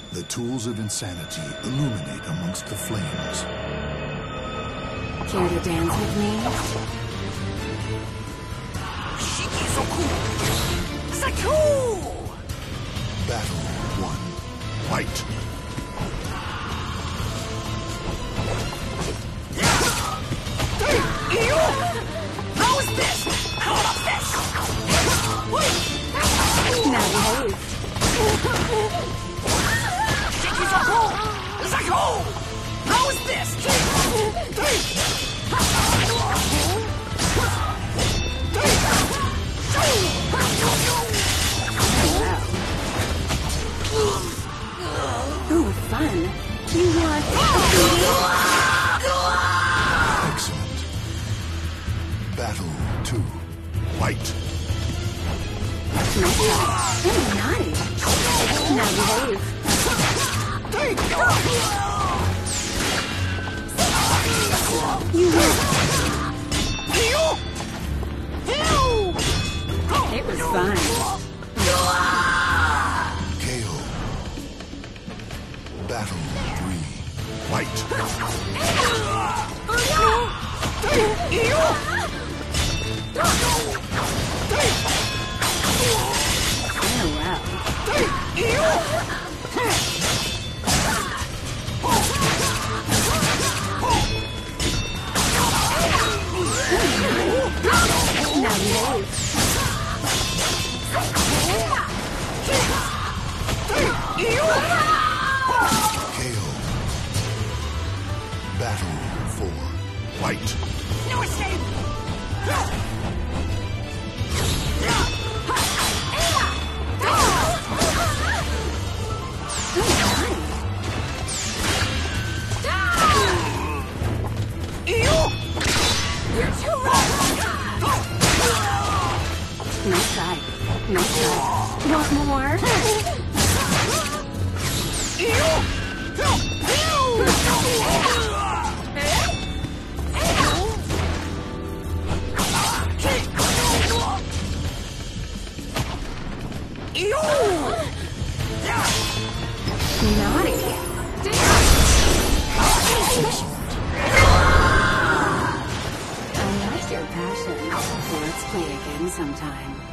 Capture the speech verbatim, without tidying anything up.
The tools of insanity illuminate amongst the flames. Care to dance with me? Shikizoku! Saku! Battle one. Fight! How's this? How's this? Now behave. Shikizoku! Saku! How's this? Ooh, fun. You want Excellent. Battle two. Fight! Nice try. Ooh, naughty. Now behave. You win. It was fun. K O. Battle three. Fight! Oh, wow. Now behave. K O. Battle four. Fight! No escape! You're too rough. Nice try. Nice try. Want more? Naughty. I like your passion. Let's play again sometime.